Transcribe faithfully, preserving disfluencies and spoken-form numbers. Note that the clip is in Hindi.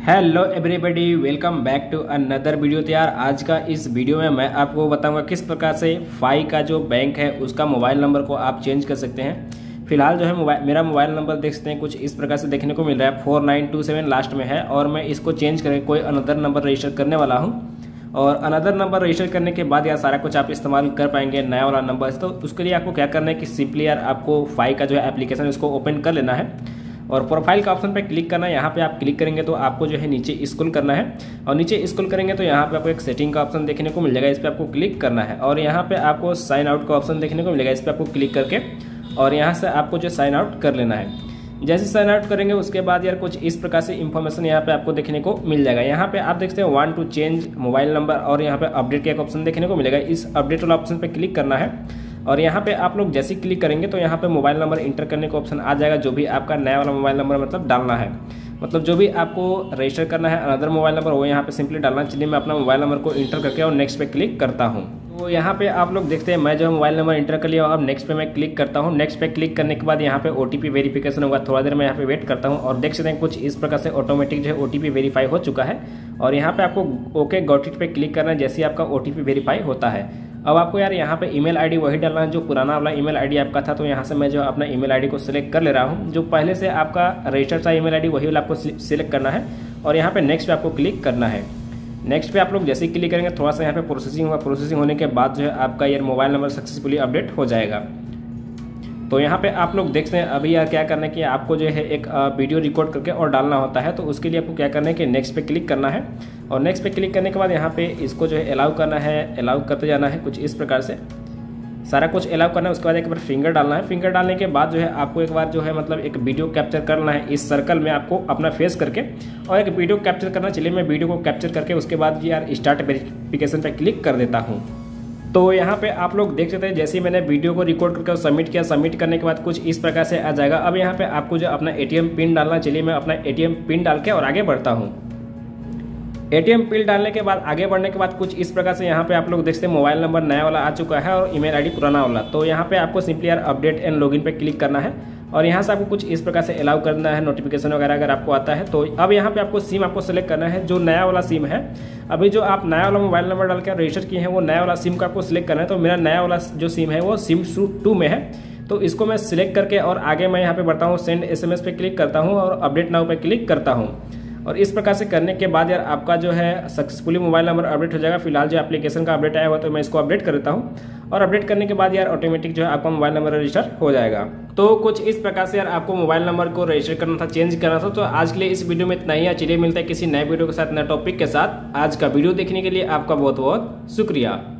Hello everybody, welcome back to another video. तो यार आज का इस वीडियो में मैं आपको बताऊंगा किस प्रकार से फाई का जो बैंक है उसका मोबाइल नंबर को आप चेंज कर सकते हैं। फिलहाल जो है मोबाइल मेरा मोबाइल नंबर देख सकते हैं कुछ इस प्रकार से देखने को मिल रहा है, four nine two seven last में है और मैं इसको चेंज करके कोई अनदर नंबर रजिस्टर करने वाला हूँ। और अनदर नंबर रजिस्टर करने के बाद यार सारा कुछ आप इस्तेमाल कर पाएंगे नया वाला नंबर। तो उसके लिए आपको क्या करना है कि सिंपली यार आपको फाई का जो है एप्लीकेशन है उसको ओपन कर लेना है और प्रोफाइल का ऑप्शन पे क्लिक करना है। यहाँ पे आप क्लिक करेंगे तो आपको जो है नीचे स्क्रॉल करना है और नीचे स्क्रॉल करेंगे तो यहाँ पे आपको एक सेटिंग का ऑप्शन देखने को मिल जाएगा, इस पर आपको क्लिक करना है और यहाँ पे आपको साइन आउट का ऑप्शन देखने को मिलेगा, इस पर आपको क्लिक करके और यहाँ से आपको जो साइन आउट कर लेना है। जैसे साइन आउट करेंगे उसके बाद यार कुछ इस प्रकार से इन्फॉर्मेशन यहाँ पे आपको देखने को मिल जाएगा। यहाँ पे आप देखते हैं one two change mobile number और यहाँ पे अपडेट का एक ऑप्शन देखने को मिलेगा, इस अपडेट वाला ऑप्शन पे क्लिक करना है और यहाँ पे आप लोग जैसे क्लिक करेंगे तो यहाँ पे मोबाइल नंबर इंटर करने का ऑप्शन आ जाएगा, जो भी आपका नया वाला मोबाइल नंबर मतलब डालना है, मतलब जो भी आपको रजिस्टर करना है अनदर मोबाइल नंबर वो यहाँ पे सिंपली डालना। चलिए मैं अपना मोबाइल नंबर को इंटर करके और नेक्स्ट पे क्लिक करता हूँ। तो यहाँ पे आप लोग देखते हैं मैं जो मोबाइल नंबर इंटर कर लिया और अब नेक्स्ट पे मैं क्लिक करता हूँ। नेक्स्ट पे क्लिक करने के बाद यहाँ पे ओटीपी वेरिफिकेशन होगा, थोड़ा देर मैं यहाँ पे वेट करता हूँ और देख सकते हैं कुछ इस प्रकार से ऑटोमेटिक जो है ओटीपी वेरीफाई हो चुका है और यहाँ पे आपको ओके गॉट इट पे क्लिक करना है जैसे आपका ओटीपी वेरीफाई होता है। अब आपको यार यहाँ पे ईमेल आईडी वही डालना है जो पुराना वाला ईमेल आईडी आपका था। तो यहाँ से मैं जो अपना ईमेल आईडी को सिलेक्ट कर ले रहा हूँ, जो पहले से आपका रजिस्टर्ड था ईमेल आईडी वही वाला आपको सिलेक्ट करना है और यहाँ पे नेक्स्ट पे आपको क्लिक करना है। नेक्स्ट पे आप लोग जैसे ही क्लिक करेंगे थोड़ा सा यहाँ पे प्रोसेसिंग होगा, प्रोसेसिंग होने के बाद जो है आपका यार मोबाइल नंबर सक्सेसफुली अपडेट हो जाएगा। तो यहाँ पे आप लोग देखते हैं अभी यार क्या करना है कि आपको जो है एक वीडियो रिकॉर्ड करके और डालना होता है। तो उसके लिए आपको क्या करना है कि नेक्स्ट पे क्लिक करना है और नेक्स्ट पे क्लिक करने के बाद यहाँ पे इसको जो है अलाउ करना है, अलाउ करते जाना है कुछ इस प्रकार से सारा कुछ अलाउ करना है। उसके बाद एक बार फिंगर डालना है, फिंगर डालने के बाद जो है आपको एक बार जो है मतलब एक वीडियो कैप्चर करना है इस सर्कल में आपको अपना फेस करके और एक वीडियो कैप्चर करना। चलिए मैं वीडियो को कैप्चर करके उसके बाद यार स्टार्ट वेरिफिकेशन पे क्लिक कर देता हूँ। तो यहाँ पे आप लोग देख सकते हैं जैसे ही मैंने वीडियो को रिकॉर्ड करके सबमिट किया, सबमिट करने के बाद कुछ इस प्रकार से आ जाएगा। अब यहाँ पे आपको जो अपना एटीएम पिन डालना, चलिए मैं अपना एटीएम पिन डाल के और आगे बढ़ता हूँ। एटीएम पिन डालने के बाद आगे बढ़ने के बाद कुछ इस प्रकार से यहाँ पे आप लोग देखते हैं मोबाइल नंबर नया वाला आ चुका है और ईमेल आईडी पुराना वाला। तो यहाँ पे आपको सिंपली यार अपडेट एंड लॉगिन पे क्लिक करना है और यहाँ से आपको कुछ इस प्रकार से अलाउ करना है, नोटिफिकेशन वगैरह अगर आपको आता है। तो अब यहाँ पे आपको सिम आपको सेलेक्ट करना है, जो नया वाला सिम है अभी जो आप नया वाला मोबाइल नंबर डाल के रजिस्टर किए हैं वो नया वाला सिम का आपको सिलेक्ट करना है। तो मेरा नया वाला जो सिम है वो सिम टू में है, तो इसको मैं सिलेक्ट करके और आगे मैं यहाँ पे बढ़ता हूँ, सेंड एसएमएस पे क्लिक करता हूँ और अपडेट नाउ पे क्लिक करता हूँ। और इस प्रकार से करने के बाद यार आपका जो है सक्सेसफुली मोबाइल नंबर अपडेट हो जाएगा। फिलहाल जो एप्लीकेशन का अपडेट आया हुआ तो मैं इसको अपडेट कर देता हूँ और अपडेट करने के बाद यार ऑटोमेटिक जो है आपका मोबाइल नंबर रजिस्टर हो जाएगा। तो कुछ इस प्रकार से यार आपको मोबाइल नंबर को रजिस्टर करना था, चेंज करना था। तो आज के लिए इस वीडियो में इतना ही, चलिए मिलता है किसी नए वीडियो के साथ, नए टॉपिक के साथ। आज का वीडियो देखने के लिए आपका बहुत बहुत शुक्रिया।